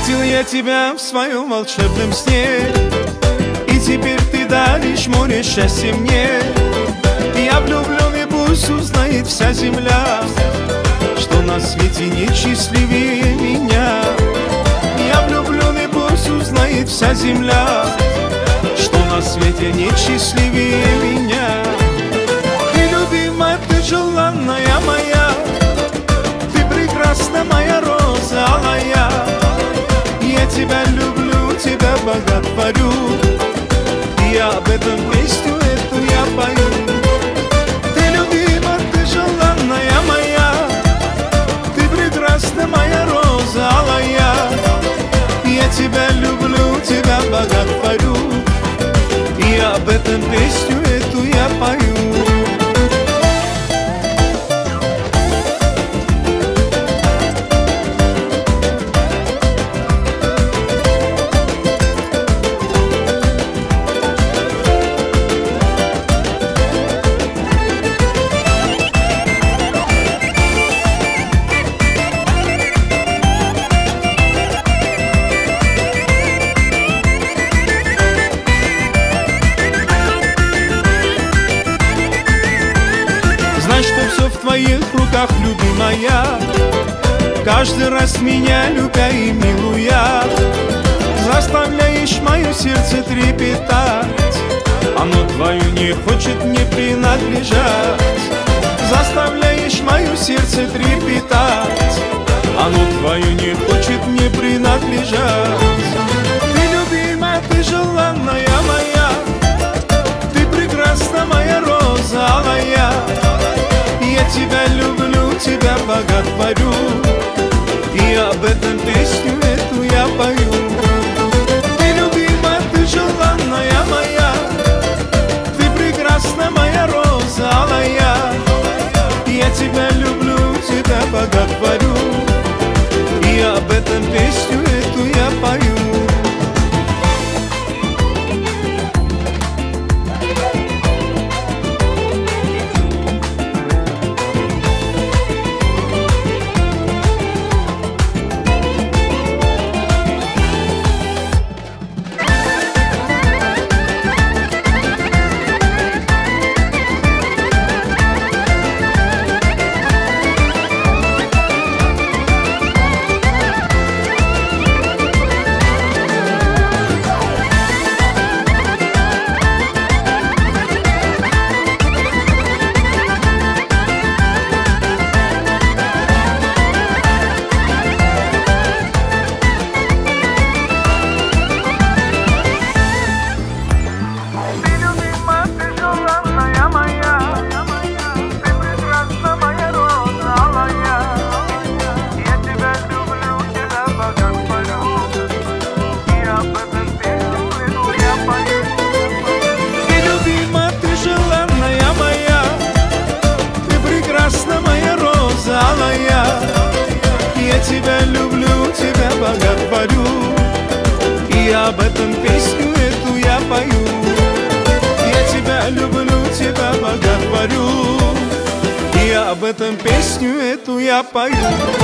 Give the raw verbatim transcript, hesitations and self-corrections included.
Видел я тебя в своем волшебном сне, и теперь ты даришь море счастья мне. Я влюблен, и пусть узнает вся земля, что на свете нет счастливее меня. Я влюблен, и пусть узнает вся земля, что на свете нет счастливее меня. Ты любимая, ты желанная моя, ты прекрасна, моя роза алая. Я тебя люблю, тебя боготворю, и об этом песню эту я пою. Ты любима, ты желанная моя, ты прекрасна, моя роза алая. Я тебя люблю, тебя боготворю, и об этом песню эту я пою. Знай, что все в твоих руках, любимая, каждый раз меня любя и милуя, заставляешь мое сердце трепетать. Оно твое не хочет мне принадлежать. Заставляешь мое сердце трепетать. Оно твое не хочет мне принадлежать. Ты любимая, ты желанная моя, ты прекрасна, моя роза алая. Я тебя люблю, тебя боготворю, и об этом песню эту я пою. Ты любимая, ты желанная моя, ты прекрасна, моя роза алая. Я тебя люблю, тебя боготворю, и об этом песню эту я пою. Я тебя люблю, тебя боготворю, и об этом песню эту я пою. Я тебя люблю, тебя боготворю, и об этом песню эту я пою.